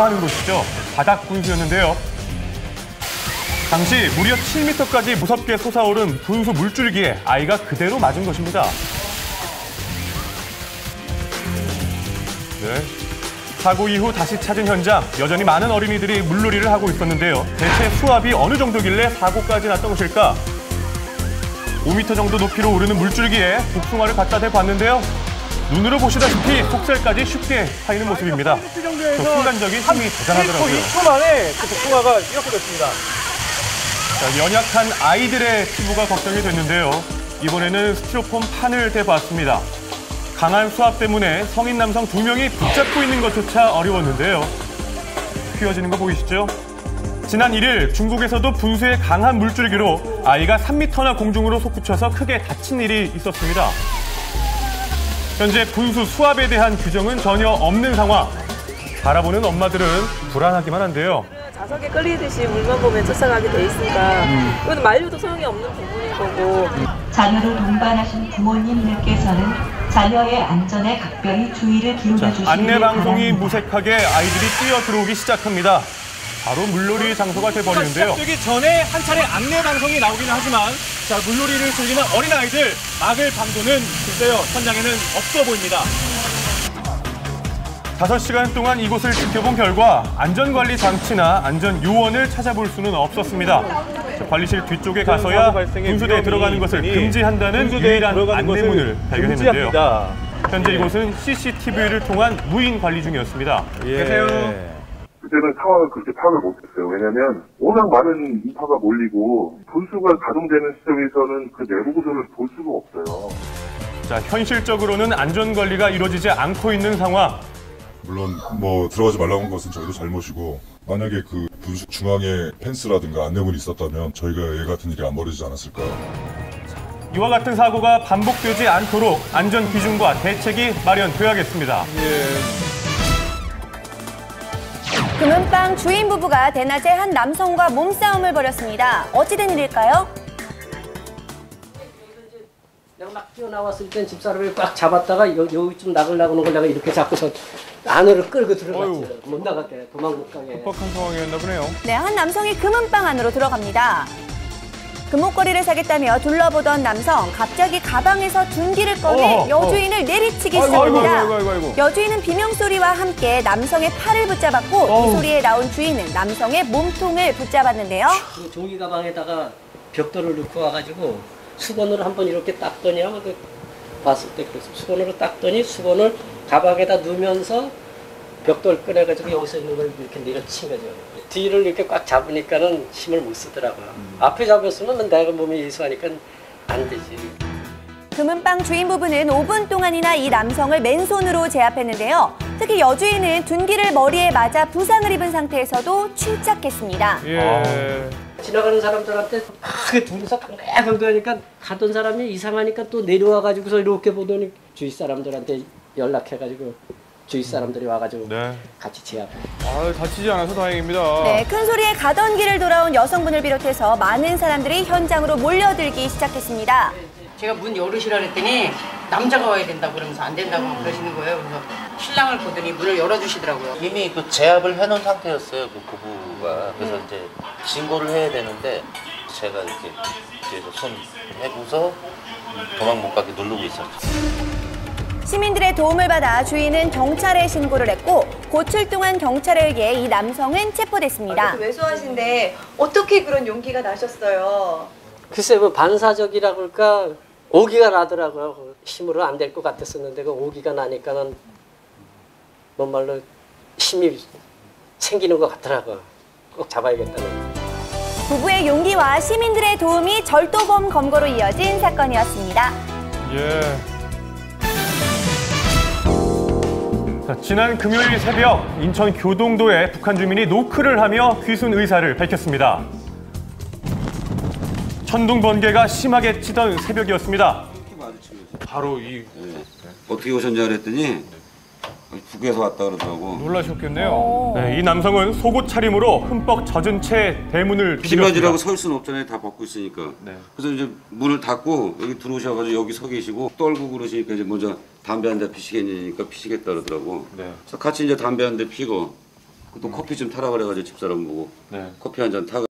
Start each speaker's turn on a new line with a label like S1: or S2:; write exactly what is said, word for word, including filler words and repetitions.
S1: 좋아하는 곳이죠. 바닥 분수였는데요. 당시 무려 칠 미터까지 무섭게 솟아오른 분수 물줄기에 아이가 그대로 맞은 것입니다. 네. 사고 이후 다시 찾은 현장, 여전히 많은 어린이들이 물놀이를 하고 있었는데요. 대체 수압이 어느 정도길래 사고까지 났던 것일까? 오 미터 정도 높이로 오르는 물줄기에 복숭아를 갖다 대봤는데요. 눈으로 보시다시피 속살까지 쉽게 파이는 모습입니다. 그 순간적인 힘이 대단하더라고요.
S2: 이 초 만에 그 복숭아가 이렇게 됐습니다.
S1: 자, 연약한 아이들의 피부가 걱정이 됐는데요. 이번에는 스티로폼 판을 대봤습니다. 강한 수압 때문에 성인 남성 두 명이 붙잡고 있는 것조차 어려웠는데요. 휘어지는 거 보이시죠? 지난 일 일 중국에서도 분수의 강한 물줄기로 아이가 삼 미터나 공중으로 솟구쳐서 크게 다친 일이 있었습니다. 현재 분수 수압에 대한 규정은 전혀 없는 상황. 바라보는 엄마들은 불안하기만 한데요.
S3: 자석에 끌리듯이 물만 보면 쫓아가게 돼 있으니까
S1: 음.
S3: 이건 만류도 소용이 없는 부분인 거고.
S4: 자녀를 동반하신 부모님들께서는 자녀의 안전에 각별히 주의를 기울여 주시기 바랍니다.
S1: 안내방송이 무색하게 아이들이 뛰어 들어오기 시작합니다. 바로 물놀이 장소가 돼버리는데요.
S2: 시작되기 전에 한 차례 안내방송이 나오기는 하지만 자 물놀이를 즐기는 어린아이들 막을 방도는 글쎄요 현장에는 없어 보입니다.
S1: 다섯 시간 동안 이곳을 지켜본 결과 안전관리 장치나 안전 요원을 찾아볼 수는 없었습니다. 관리실 뒤쪽에 가서야 분수대에 들어가는 것을 금지한다는 유일한 안내문을 발견했는데요. 현재 이곳은 씨씨티비를 통한 무인 관리 중이었습니다.
S2: 예. 계세요.
S5: 그때는 상황을 그렇게 파악을 못했어요. 왜냐하면 워낙 많은 인파가 몰리고 분수가 가동되는 시점에서는 그 내부 구조를 볼 수가 없어요.
S1: 자, 현실적으로는 안전관리가 이루어지지 않고 있는 상황.
S6: 물론 뭐 들어가지 말라고 한 것은 저희도 잘못이고 만약에 그 분수 중앙에 펜스라든가 안내문이 있었다면 저희가 얘 같은 일이 안 벌어지지 않았을까.
S1: 이와 같은 사고가 반복되지 않도록 안전 기준과 대책이 마련돼야겠습니다.
S2: 예.
S7: 금은방 주인 부부가 대낮에 한 남성과 몸싸움을 벌였습니다. 어찌 된 일일까요?
S8: 내가 막 뛰어나왔을 땐 집사람이 꽉 잡았다가 여, 여기 좀 나가려고 하는 걸 내가 이렇게 잡고서 안으로 끌고 들어갔지. 못 나가게, 도망 못 가게.
S2: 급박한 상황이었나 보네요.
S7: 네, 한 남성이 금은방 안으로 들어갑니다. 금목걸이를 사겠다며 둘러보던 남성, 갑자기 가방에서 둔기를 꺼내
S2: 어허,
S7: 여주인을
S2: 어.
S7: 내리치기
S2: 아이고,
S7: 시작합니다.
S2: 아이고, 아이고, 아이고.
S7: 여주인은 비명소리와 함께 남성의 팔을 붙잡았고
S2: 어우.
S7: 이 소리에 나온 주인은 남성의 몸통을 붙잡았는데요.
S8: 그 종이 가방에다가 벽돌을 넣고 와가지고 수건으로 한번 이렇게 닦더니 하고 봤을 때 그래서 수건으로 닦더니 수건을 가방에다 넣으면서 벽돌 꺼내가지고 여기서 있는 걸 이렇게 내려친 거죠. 뒤를 이렇게 꽉 잡으니까는 힘을 못 쓰더라고요. 음. 앞에 잡았으면 내가 몸이 예수하니까 안 되지.
S7: 금은방 주인 부부는 오 분 동안이나 이 남성을 맨손으로 제압했는데요. 특히 여주인은 둔기를 머리에 맞아 부상을 입은 상태에서도 침착했습니다.
S2: 예.
S8: 아. 지나가는 사람들한테 크게 둘이서 뱅뱅뱅 하니까 가던 사람이 이상하니까 또 내려와가지고서 이렇게 보더니 주위 사람들한테 연락해가지고 주위 사람들이 와가지고 네. 같이 제압.
S2: 아, 다치지 않아서 다행입니다.
S7: 네, 큰 소리에 가던 길을 돌아온 여성분을 비롯해서 많은 사람들이 현장으로 몰려들기 시작했습니다.
S9: 제가 문 열으시라 그랬더니 남자가 와야 된다고 그러면서 안 된다고 그러시는 거예요. 그래서 신랑을 보더니 문을 열어주시더라고요.
S10: 이미 그 제압을 해놓은 상태였어요, 그 부부가. 그래서 음. 이제 신고를 해야 되는데 제가 이렇게 뒤에서 손 해고서 도망 못 가게 누르고 있었죠.
S7: 시민들의 도움을 받아 주인은 경찰에 신고를 했고 곧 출동한 경찰에 의해 이 남성은 체포됐습니다.
S11: 왜소하신데 어떻게 그런 용기가 나셨어요?
S8: 글쎄 뭐 반사적이라고 할까 오기가 나더라고요. 힘으로 안 될 것 같았었는데 그 오기가 나니까는 뭔 말로 힘이 생기는 것 같더라고요. 꼭 잡아야겠다는.
S7: 부부의 용기와 시민들의 도움이 절도범 검거로 이어진 사건이었습니다.
S1: 예. 자, 지난 금요일 새벽 인천 교동도에 북한 주민이 노크를 하며 귀순 의사를 밝혔습니다. 천둥 번개가 심하게 치던 새벽이었습니다.
S12: 바로 이 네. 어떻게 오셨냐 그랬더니 북에서 왔다 그러더라고.
S1: 놀라셨겠네요. 네, 이 남성은 속옷 차림으로 흠뻑 젖은 채 대문을
S12: 비 맞으라고 설 수는 없잖아요. 다 벗고 있으니까. 네. 그래서 이제 문을 닫고 여기 들어오셔가지고 여기 서 계시고 떨고 그러시니까 이제 먼저 담배 한 대 피시겠냐니까 피시겠다 그러더라고. 네. 그래서 같이 이제 담배 한 대 피고 또 커피 좀 타라 그래가지고 집사람 보고 커피 한 잔 타.